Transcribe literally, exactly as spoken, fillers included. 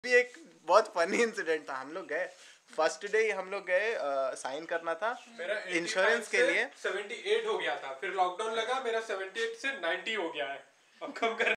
भी एक बहुत फनी इंसिडेंट था। हम लोग गए फर्स्ट डे ही हम लोग गए साइन करना था इंश्योरेंस के लिए। अठहत्तर हो गया था, फिर लॉकडाउन लगा, मेरा अठहत्तर से नब्बे हो गया है। अब कम कर